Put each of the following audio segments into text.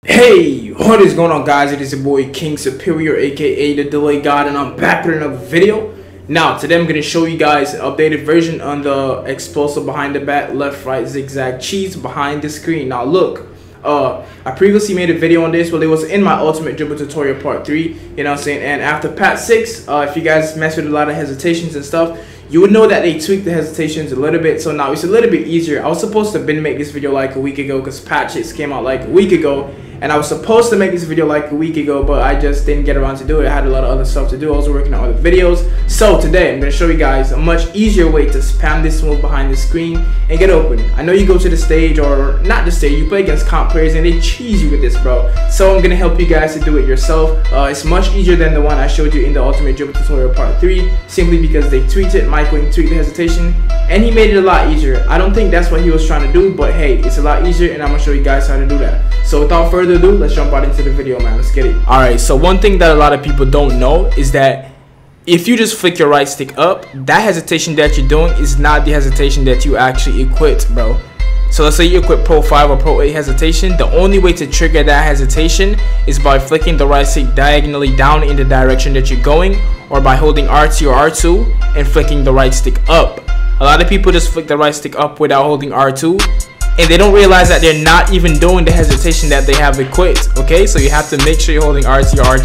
Hey, what is going on, guys? It is your boy King Superior, aka the Delay God, and I'm back with another video. Now today I'm going to show you guys an updated version on the explosive behind the back left right zigzag cheese behind the screen. Now look, I previously made a video on this, but it was in my ultimate dribble tutorial part 3, you know what I'm saying? And after patch 6, if you guys mess with a lot of hesitations and stuff, you would know that they tweaked the hesitations a little bit, so now it's a little bit easier. I was supposed to make this video like a week ago because patch 6 came out like a week ago, and I was supposed to make this video like a week ago, but I just didn't get around to do it. I had a lot of other stuff to do. I was working on other videos. So today I'm going to show you guys a much easier way to spam this move behind the screen and get open. I know you go to the stage, or not the stage, you play against comp players and they cheese you with this, bro. So I'm going to help you guys to do it yourself. It's much easier than the one I showed you in the ultimate dribble tutorial part 3, simply because they tweaked it. Mike Wing tweaked the hesitation and he made it a lot easier. I don't think that's what he was trying to do, but hey, it's a lot easier and I'm going to show you guys how to do that. So without further ado, let's jump right into the video, man. Let's get it. Alright, so one thing that a lot of people don't know is that if you just flick your right stick up, that hesitation that you're doing is not the hesitation that you actually equipped, bro. So let's say you equip Pro 5 or Pro 8 hesitation. The only way to trigger that hesitation is by flicking the right stick diagonally down in the direction that you're going, or by holding RT or R2 and flicking the right stick up. A lot of people just flick the right stick up without holding R2, and they don't realize that they're not even doing the hesitation that they have equipped. Okay, so you have to make sure you're holding RT or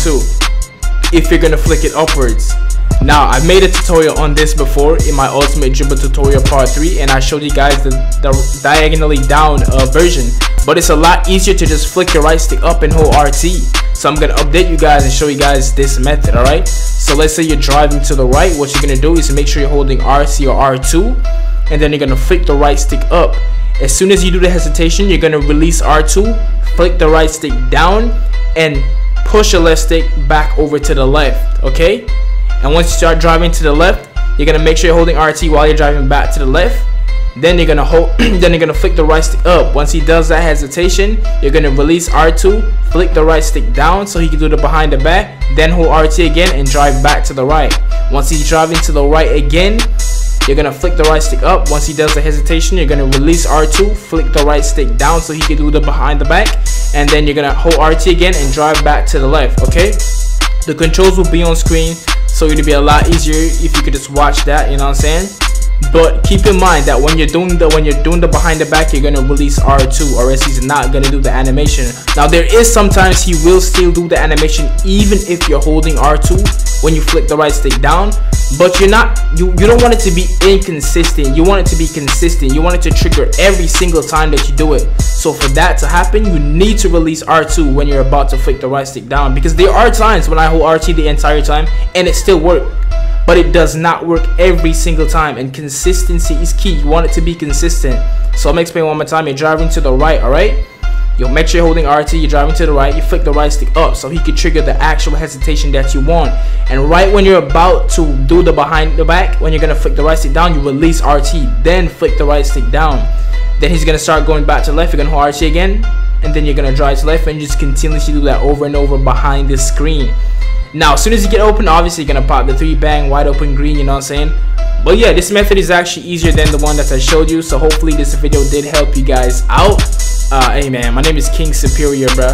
R2 if you're gonna flick it upwards. Now, I've made a tutorial on this before in my ultimate dribble tutorial part 3, and I showed you guys the diagonally down version, but it's a lot easier to just flick your right stick up and hold RT. So I'm gonna update you guys and show you guys this method. Alright, so let's say you're driving to the right. What you're gonna do is make sure you're holding RC or R2, and then you're gonna flick the right stick up. As soon as you do the hesitation, you're gonna release R2, flick the right stick down, and push your left stick back over to the left. Okay, and once you start driving to the left, you're gonna make sure you're holding RT while you're driving back to the left. Then you're gonna hold then you're gonna flick the right stick up. Once he does that hesitation, you're gonna release R2, flick the right stick down so he can do the behind the back, then hold RT again and drive back to the right. Once he's driving to the right again, you're gonna flick the right stick up. Once he does the hesitation, you're gonna release R2, flick the right stick down so he can do the behind the back, and then you're gonna hold RT again and drive back to the left. Okay, the controls will be on screen, so it'll be a lot easier if you could just watch that, you know what I'm saying? But keep in mind that when you're doing the behind the back, you're gonna release R2, or else he's not gonna do the animation. Now there is sometimes he will still do the animation even if you're holding R2 when you flick the right stick down, but you don't want it to be inconsistent. You want it to be consistent. You want it to trigger every single time that you do it. So for that to happen, you need to release R2 when you're about to flick the right stick down, because there are times when I hold RT the entire time and it still works. But it does not work every single time, and consistency is key. You want it to be consistent. So I'm gonna explain one more time. You're driving to the right, alright? You'll make sure you're holding RT, you're driving to the right, you flick the right stick up so he can trigger the actual hesitation that you want. And right when you're about to do the behind the back, when you're gonna flick the right stick down, you release RT, then flick the right stick down. Then he's gonna start going back to left, you're gonna hold RT again, and then you're gonna drive to left, and you just continuously do that over and over behind the screen. Now, as soon as you get open, obviously you're gonna pop the 3-bang wide open green, you know what I'm saying? But yeah, this method is actually easier than the one that I showed you, so hopefully this video did help you guys out. Hey man, my name is King Superior, bro.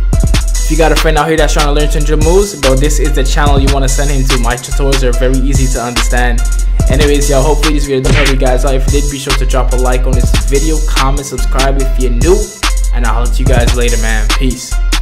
If you got a friend out here that's trying to learn some dribble moves, bro, this is the channel you want to send him to. My tutorials are very easy to understand. Anyways, yo, hopefully this video did help you guys out. If it did, be sure to drop a like on this video, comment, subscribe if you're new, and I'll holler at you guys later, man. Peace.